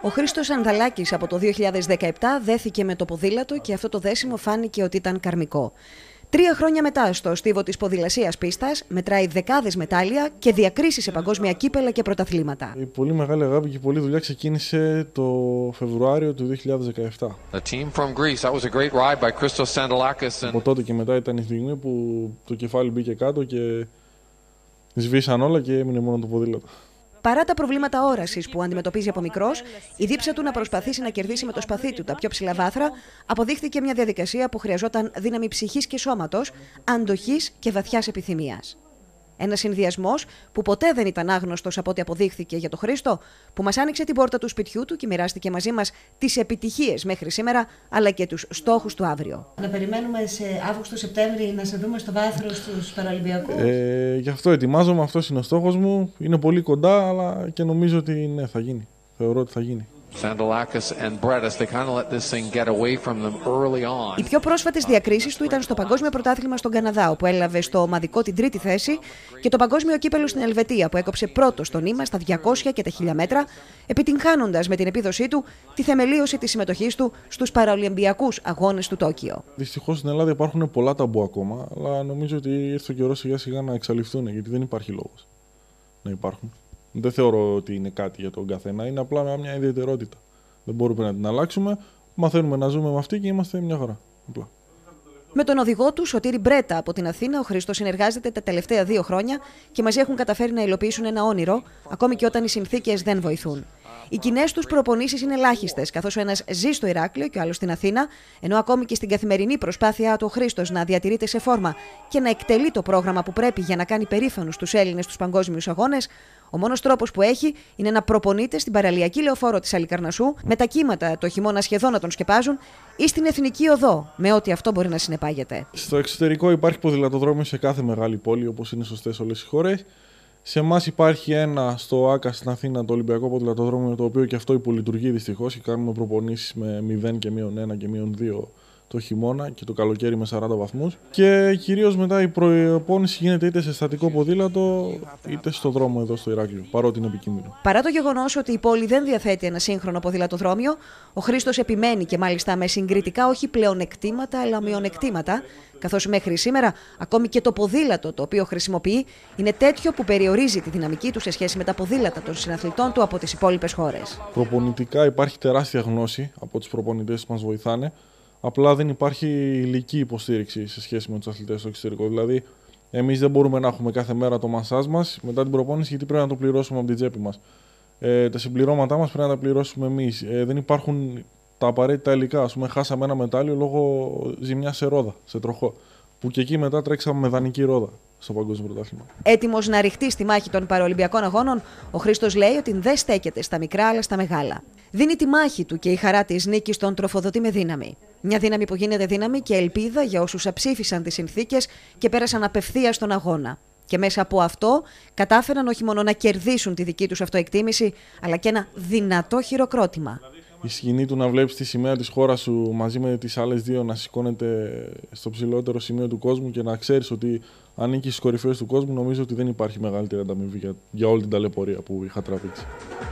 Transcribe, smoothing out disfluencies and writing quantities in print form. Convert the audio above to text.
Ο Χρήστος Ανδαλάκης από το 2017 δέθηκε με το ποδήλατο και αυτό το δέσιμο φάνηκε ότι ήταν καρμικό. 3 χρόνια μετά, στο στίβο της ποδηλασίας πίστας, μετράει δεκάδες μετάλλια και διακρίσεις σε παγκόσμια κύπελα και πρωταθλήματα. Η πολύ μεγάλη αγάπη και η πολλή δουλειά ξεκίνησε το Φεβρουάριο του 2017. Από τότε και μετά ήταν η στιγμή που το κεφάλι μπήκε κάτω και σβήσαν όλα και έμεινε μόνο το ποδήλατο. Παρά τα προβλήματα όρασης που αντιμετωπίζει από μικρός, η δίψα του να προσπαθήσει να κερδίσει με το σπαθί του τα πιο ψηλά βάθρα αποδείχθηκε μια διαδικασία που χρειαζόταν δύναμη ψυχής και σώματος, αντοχής και βαθιάς επιθυμίας. Ένας συνδυασμός που ποτέ δεν ήταν άγνωστος από ό,τι αποδείχθηκε για τον Χρήστο, που μας άνοιξε την πόρτα του σπιτιού του και μοιράστηκε μαζί μας τις επιτυχίες μέχρι σήμερα, αλλά και τους στόχους του αύριο. Να περιμένουμε σε Αύγουστο-Σεπτέμβρη να σε δούμε στο βάθρο στους Παραολυμπιακούς. Γι' αυτό ετοιμάζομαι, αυτός είναι ο στόχος μου. Είναι πολύ κοντά, αλλά και νομίζω ότι ναι, θα γίνει. Θεωρώ ότι θα γίνει. Οι πιο πρόσφατες διακρίσεις του ήταν στο Παγκόσμιο Πρωτάθλημα στον Καναδά, όπου έλαβε στο ομαδικό την 3η θέση, και το Παγκόσμιο Κύπελλο στην Ελβετία, που έκοψε πρώτο στον ύμα στα 200 και τα 1000 μέτρα, επιτυγχάνοντας με την επίδοσή του τη θεμελίωση της συμμετοχής του στους Παραολυμπιακούς Αγώνες του Τόκιο. Δυστυχώς στην Ελλάδα υπάρχουν πολλά ταμπού ακόμα, αλλά νομίζω ότι ήρθε ο καιρός σιγά σιγά να εξαλειφθούν, γιατί δεν υπάρχει λόγος να υπάρχουν. Δεν θεωρώ ότι είναι κάτι για τον καθένα, είναι απλά μια ιδιαιτερότητα. Δεν μπορούμε να την αλλάξουμε. Μαθαίνουμε να ζούμε με αυτή και είμαστε μια χαρά. Απλά. Με τον οδηγό του, Σωτήρη Μπρέτα από την Αθήνα, ο Χρήστος συνεργάζεται τα τελευταία 2 χρόνια και μαζί έχουν καταφέρει να υλοποιήσουν ένα όνειρο, ακόμη και όταν οι συνθήκες δεν βοηθούν. Οι κοινές τους προπονήσεις είναι ελάχιστες, καθώς ο ένας ζει στο Ηράκλειο και ο άλλος στην Αθήνα, ενώ ακόμη και στην καθημερινή προσπάθειά του ο Χρήστος να διατηρείται σε φόρμα και να εκτελεί το πρόγραμμα που πρέπει για να κάνει περήφανους τους Έλληνες στους παγκόσμιους αγώνες, ο μόνος τρόπος που έχει είναι να προπονείται στην παραλιακή λεωφόρο της Αλικαρνασσού, με τα κύματα το χειμώνα σχεδόν να τον σκεπάζουν, ή στην Εθνική Οδό, με ό,τι αυτό μπορεί να συνεπάγεται. Στο εξωτερικό υπάρχει ποδηλατοδρόμιο σε κάθε μεγάλη πόλη, όπως είναι σωστές όλες οι χώρες. Σε εμάς υπάρχει ένα στο ΆΚΑ στην Αθήνα, το Ολυμπιακό Ποδηλατοδρόμιο, το οποίο και αυτό υπολειτουργεί δυστυχώς και κάνουμε προπονήσεις με 0 και -1 και -2 το χειμώνα και το καλοκαίρι με 40 βαθμούς. Και κυρίως μετά η προπόνηση γίνεται είτε σε στατικό ποδήλατο είτε στο δρόμο εδώ στο Ηράκλειο, παρότι είναι επικίνδυνο. Παρά το γεγονός ότι η πόλη δεν διαθέτει ένα σύγχρονο ποδηλατοδρόμιο, ο Χρήστος επιμένει και μάλιστα με συγκριτικά όχι πλεονεκτήματα αλλά μειονεκτήματα, καθώς μέχρι σήμερα ακόμη και το ποδήλατο το οποίο χρησιμοποιεί είναι τέτοιο που περιορίζει τη δυναμική του σε σχέση με τα ποδήλατα των συναθλητών του από τις υπόλοιπες χώρες. Προπονητικά υπάρχει τεράστια γνώση από τους προπονητές που μας βοηθάνε. Απλά δεν υπάρχει υλική υποστήριξη σε σχέση με τους αθλητές στο εξωτερικό. Δηλαδή, εμείς δεν μπορούμε να έχουμε κάθε μέρα το μασάζ μας μετά την προπόνηση, γιατί πρέπει να το πληρώσουμε από την τσέπη μας. Τα συμπληρώματά μας πρέπει να τα πληρώσουμε εμείς. Δεν υπάρχουν τα απαραίτητα υλικά. Ας πούμε, χάσαμε ένα μετάλλιο λόγω ζημιά σε ρόδα, σε τροχό. Που και εκεί μετά τρέξαμε με δανεική ρόδα στο Παγκόσμιο Πρωτάθλημα. Έτοιμος να ρηχτεί στη μάχη των Παραολυμπιακών Αγώνων, ο Χρήστος λέει ότι δεν στέκεται στα μικρά αλλά στα μεγάλα. Δίνει τη μάχη του και η χαρά της νίκης τον τροφοδοτεί με δύναμη. Μια δύναμη που γίνεται δύναμη και ελπίδα για όσους αψήφισαν τις συνθήκες και πέρασαν απευθείας στον αγώνα. Και μέσα από αυτό κατάφεραν όχι μόνο να κερδίσουν τη δική τους αυτοεκτίμηση, αλλά και ένα δυνατό χειροκρότημα. Η σκηνή του να βλέπεις τη σημαία της χώρας σου μαζί με τις άλλες δύο να σηκώνεται στο ψηλότερο σημείο του κόσμου και να ξέρεις ότι ανήκεις στις κορυφές του κόσμου, νομίζω ότι δεν υπάρχει μεγαλύτερη ανταμοιβή για όλη την ταλαιπωρία που είχα τραβήξει.